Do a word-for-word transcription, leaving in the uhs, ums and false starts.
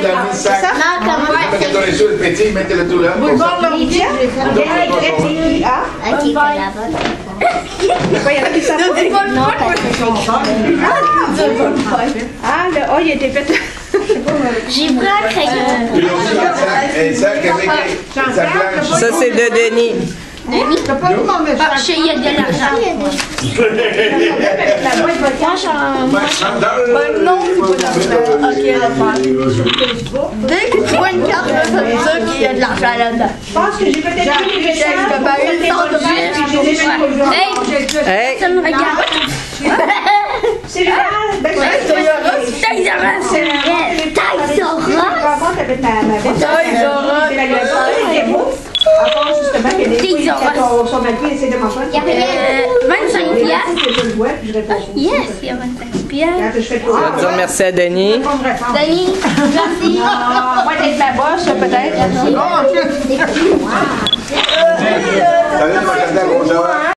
dans le sac. Non, comme moi. Quand on est sur le petit, mettez-le tout là. Vous voir leur bien? Ah, Ok, c'est la bonne. il y en a qui savent pas. Non, parce que Ah, le A, il a été fait. j'ai pris un crayon. Puis aussi, un sac, un sac avec un sac blanche. Ça, c'est de Denis. T'as pas vu mon Ah, message? je sais, il y a de l'argent. Moi, j'en... Non, c'est pas Dès que tu vois une carte, ça veut dire qu'il y a de l'argent là-dedans. Je pense que j'ai peut-être pris les messages. T'as pas eu le temps de Puis j'ai mis le projet. Hey, Hey! ça me regarde. C'est vrai? Ben, c'est vrai. Taille Zora. Taille Zora. Avant, t'avais ma ma bête. Taille Zora. C'est beau. À part justement que des fois, quand on s'en mal pris, essaie de m'en faire. Il y avait vingt-cinq piastres. Je le vois, puis je réponds. Yes, il y a vingt-cinq piastres. Quand je fais le Je vais dire merci à Denis. Denis, merci. Moi, d'être ma bosse, peut-être. Merci.